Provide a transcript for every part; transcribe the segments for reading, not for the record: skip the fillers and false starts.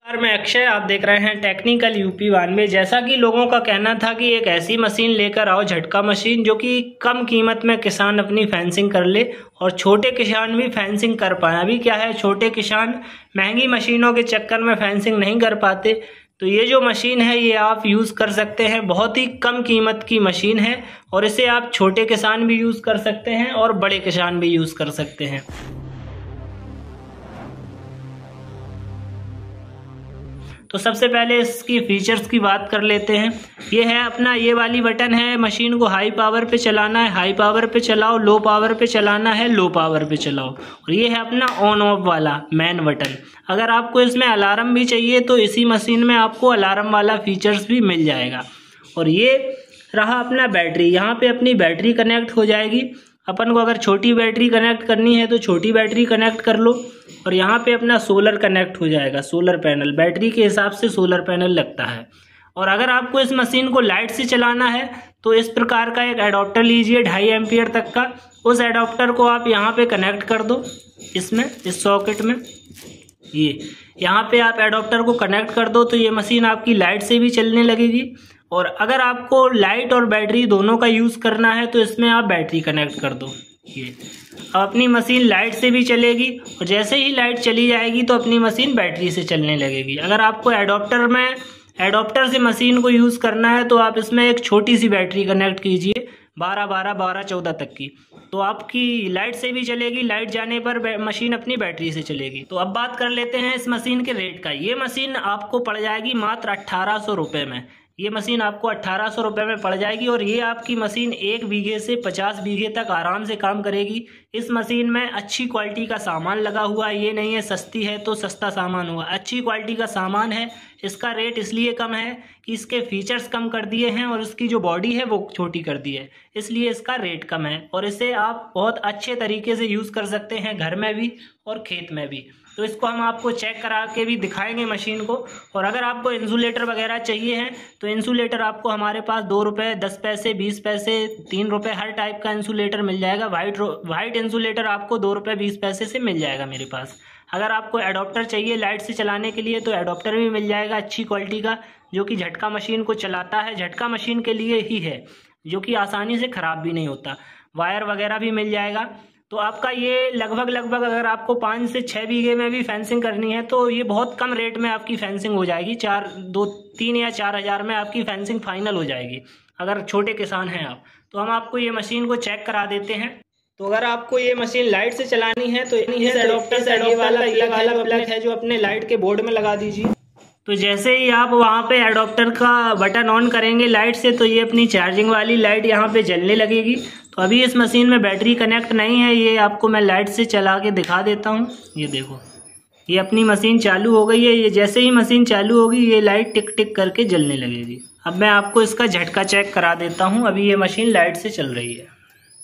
मैं अक्षय, आप देख रहे हैं टेक्निकल यूपी 92। जैसा कि लोगों का कहना था कि एक ऐसी मशीन लेकर आओ, झटका मशीन, जो कि कम कीमत में किसान अपनी फेंसिंग कर ले और छोटे किसान भी फेंसिंग कर पाए। अभी क्या है, छोटे किसान महंगी मशीनों के चक्कर में फेंसिंग नहीं कर पाते। तो ये जो मशीन है ये आप यूज़ कर सकते हैं। बहुत ही कम कीमत की मशीन है और इसे आप छोटे किसान भी यूज़ कर सकते हैं और बड़े किसान भी यूज़ कर सकते हैं। तो सबसे पहले इसकी फीचर्स की बात कर लेते हैं। ये है अपना, ये वाली बटन है, मशीन को हाई पावर पे चलाना है, हाई पावर पे चलाओ, लो पावर पे चलाना है, लो पावर पे चलाओ। और ये है अपना ऑन ऑफ वाला मेन बटन। अगर आपको इसमें अलार्म भी चाहिए तो इसी मशीन में आपको अलार्म वाला फीचर्स भी मिल जाएगा। और ये रहा अपना बैटरी, यहाँ पे अपनी बैटरी कनेक्ट हो जाएगी। अपन को अगर छोटी बैटरी कनेक्ट करनी है तो छोटी बैटरी कनेक्ट कर लो। और यहाँ पे अपना सोलर कनेक्ट हो जाएगा, सोलर पैनल, बैटरी के हिसाब से सोलर पैनल लगता है। और अगर आपको इस मशीन को लाइट से चलाना है तो इस प्रकार का एक एडाप्टर लीजिए 2.5 एम्पियर तक का। उस एडाप्टर को आप यहाँ पे कनेक्ट कर दो, इसमें, इस सॉकेट में। ये यहाँ पे आप एडाप्टर को कनेक्ट कर दो तो ये मशीन आपकी लाइट से भी चलने लगेगी। और अगर आपको लाइट और बैटरी दोनों का यूज़ करना है तो इसमें आप बैटरी कनेक्ट कर दो। ये अब अपनी मशीन लाइट से भी चलेगी और जैसे ही लाइट चली जाएगी तो अपनी मशीन बैटरी से चलने लगेगी। अगर आपको एडाप्टर से मशीन को यूज़ करना है तो आप इसमें एक छोटी सी बैटरी कनेक्ट कीजिए, 12-14 तक की, तो आपकी लाइट से भी चलेगी। लाइट जाने पर मशीन अपनी बैटरी से चलेगी। तो अब बात कर लेते हैं इस मशीन के रेट का। ये मशीन आपको पड़ जाएगी मात्र 1800 रुपये में। ये मशीन आपको 1800 रुपये में पड़ जाएगी और ये आपकी मशीन 1 बीघे से 50 बीघे तक आराम से काम करेगी। इस मशीन में अच्छी क्वालिटी का सामान लगा हुआ है, ये नहीं है सस्ती है तो सस्ता सामान हुआ, अच्छी क्वालिटी का सामान है। इसका रेट इसलिए कम है कि इसके फीचर्स कम कर दिए हैं और इसकी जो बॉडी है वो छोटी कर दी है, इसलिए इसका रेट कम है। और इसे आप बहुत अच्छे तरीके से यूज़ कर सकते हैं, घर में भी और खेत में भी। तो इसको हम आपको चेक करा के भी दिखाएंगे मशीन को। और अगर आपको इंसुलेटर वगैरह चाहिए हैं तो इंसुलेटर आपको हमारे पास 2 रुपये, 10 पैसे, 20 पैसे, 3 रुपये, हर टाइप का इंसुलेटर मिल जाएगा। वाइट इंसुलेटर आपको 2 रुपये 20 पैसे से मिल जाएगा मेरे पास। अगर आपको एडाप्टर चाहिए लाइट से चलाने के लिए तो एडाप्टर भी मिल जाएगा अच्छी क्वालिटी का, जो कि झटका मशीन को चलाता है, झटका मशीन के लिए ही है, जो कि आसानी से ख़राब भी नहीं होता। वायर वगैरह भी मिल जाएगा। तो आपका ये लगभग अगर आपको 5 से 6 बीघे में भी फेंसिंग करनी है तो ये बहुत कम रेट में आपकी फेंसिंग हो जाएगी। 3 या 4 हज़ार में आपकी फेंसिंग फाइनल हो जाएगी अगर छोटे किसान हैं आप। तो हम आपको ये मशीन को चेक करा देते हैं। तो अगर आपको ये मशीन लाइट से चलानी है तो इस एडाप्टर से ये वाला प्लग है जो अपने लाइट के बोर्ड में लगा दीजिए। तो जैसे ही आप वहाँ पे एडाप्टर का बटन ऑन करेंगे लाइट से तो ये अपनी चार्जिंग वाली लाइट यहाँ पे जलने लगेगी। तो अभी इस मशीन में बैटरी कनेक्ट नहीं है, ये आपको मैं लाइट से चला के दिखा देता हूँ। ये देखो, ये अपनी मशीन चालू हो गई है। ये जैसे ही मशीन चालू होगी ये लाइट टिक टिक करके जलने लगेगी। अब मैं आपको इसका झटका चेक करा देता हूँ। अभी ये मशीन लाइट से चल रही है।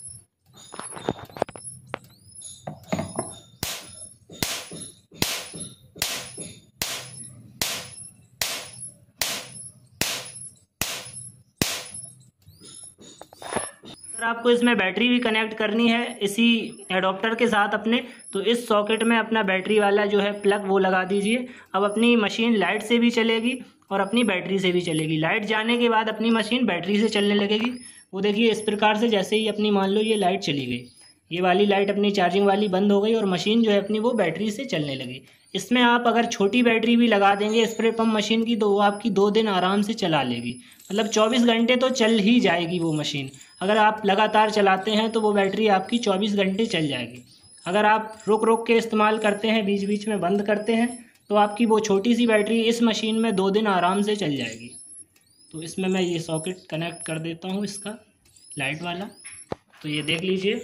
अगर आपको इसमें बैटरी भी कनेक्ट करनी है इसी एडाप्टर के साथ अपने, तो इस सॉकेट में अपना बैटरी वाला जो है प्लग वो लगा दीजिए। अब अपनी मशीन लाइट से भी चलेगी और अपनी बैटरी से भी चलेगी। लाइट जाने के बाद अपनी मशीन बैटरी से चलने लगेगी। वो देखिए इस प्रकार से, जैसे ही अपनी मान लो ये लाइट चली गई, ये वाली लाइट अपनी चार्जिंग वाली बंद हो गई और मशीन जो है अपनी वो बैटरी से चलने लगी। इसमें आप अगर छोटी बैटरी भी लगा देंगे स्प्रे पंप मशीन की तो वो आपकी 2 दिन आराम से चला लेगी। मतलब 24 घंटे तो चल ही जाएगी वो मशीन। अगर आप लगातार चलाते हैं तो वो बैटरी आपकी 24 घंटे चल जाएगी। अगर आप रुक के इस्तेमाल करते हैं, बीच बीच में बंद करते हैं, तो आपकी वो छोटी सी बैटरी इस मशीन में 2 दिन आराम से चल जाएगी। तो इसमें मैं ये सॉकेट कनेक्ट कर देता हूँ इसका लाइट वाला। तो ये देख लीजिए,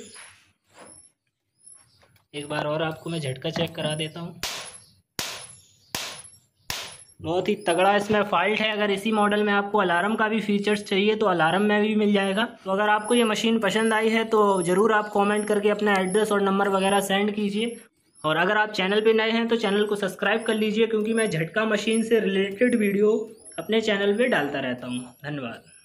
एक बार और आपको मैं झटका चेक करा देता हूँ। बहुत ही तगड़ा इसमें फॉल्ट है। अगर इसी मॉडल में आपको अलार्म का भी फीचर्स चाहिए तो अलार्म में भी मिल जाएगा। तो अगर आपको ये मशीन पसंद आई है तो ज़रूर आप कमेंट करके अपना एड्रेस और नंबर वगैरह सेंड कीजिए। और अगर आप चैनल पे नए हैं तो चैनल को सब्सक्राइब कर लीजिए, क्योंकि मैं झटका मशीन से रिलेटेड वीडियो अपने चैनल पे डालता रहता हूँ। धन्यवाद।